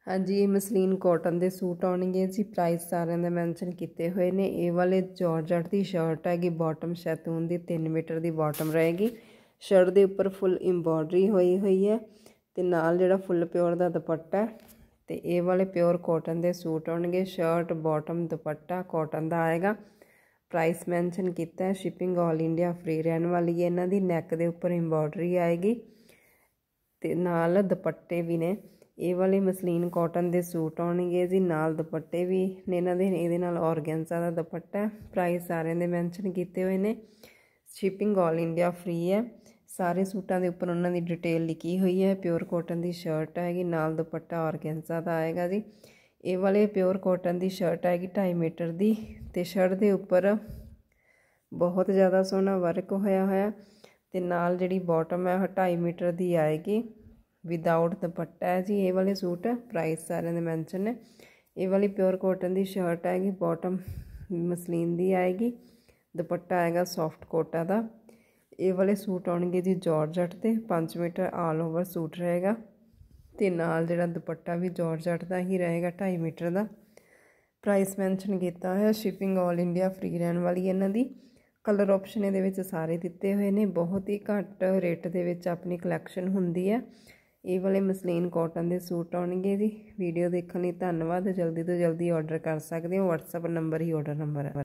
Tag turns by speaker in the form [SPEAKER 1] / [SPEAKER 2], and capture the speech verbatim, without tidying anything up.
[SPEAKER 1] हाँ जी, ये मसलीन कॉटन के सूट आउणगे जी। प्राइस सारे दे मैंशन किए हुए ने। ये वाले जॉर्जट की शर्ट हैगी, बॉटम शैतून की तीन मीटर की बॉटम रहेगी। शर्ट के उपर फुल इंबॉर्डरी हुई हुई है तो नाल जिहड़ा फुल प्योर का दुपट्टा है। तो ये वाले प्योर कॉटन के सूट आउणगे। शर्ट बॉटम दुपट्टा कॉटन का आएगा। प्राइस मैंशन किया है। शिपिंग ऑल इंडिया फ्री रहने वाली है। इन्हां दी नैक के उपर इंबॉर्डरी आएगी तो नाल दुपट्टे भी ने। ये वाले मसलीन कॉटन के सूट आउणगे जी, नाल दुपट्टे भी ने इन्हां दे। इहदे नाल ऑर्गेन्जा का दुपट्टा है। प्राइस सारे दे मैंशन किए हुए ने। शिपिंग ऑल इंडिया फ्री है। सारे सूटां दे उपर उन्हां दी डिटेल लिखी हुई है। प्योर कॉटन की शर्ट हैगी, नाल दुपट्टा ऑर्गेन्जा का आएगा जी। ये वाले प्योर कॉटन की शर्ट हैगी ढाई मीटर की तो शर्ट के उपर बहुत ज़्यादा सोहना वर्क होया होया ते नाल जिहड़ी बॉटम है ढाई मीटर की आएगी विदाउट दुपट्टा है जी। ये वाले सूट प्राइस सारे दे मैंशन है। ये वाली प्योर कॉटन की शर्ट आएगी, बॉटम मसलीन की आएगी, दुपट्टा आएगा सॉफ्ट कोटा का। ये वाले सूट आउणगे जी जॉर्जट ते पाँच मीटर ऑल ओवर सूट रहेगा तो नाल जिहड़ा दुपट्टा भी जॉर्जट का ही रहेगा ढाई मीटर का। प्राइस मैंशन किया है। शिपिंग ऑल इंडिया फ्री रहने वाली है इन्हां दी। कलर ऑप्शन ये सारे दिते हुए ने। बहुत ही घट रेट के अपनी कलैक्शन हुंदी है। ये वाले मसलीन कॉटन के सूट आउणगे जी। वीडियो देखने धन्यवाद। जल्दी तो जल्दी ऑर्डर कर सकते हो। व्हाट्सएप नंबर ही ऑर्डर नंबर है।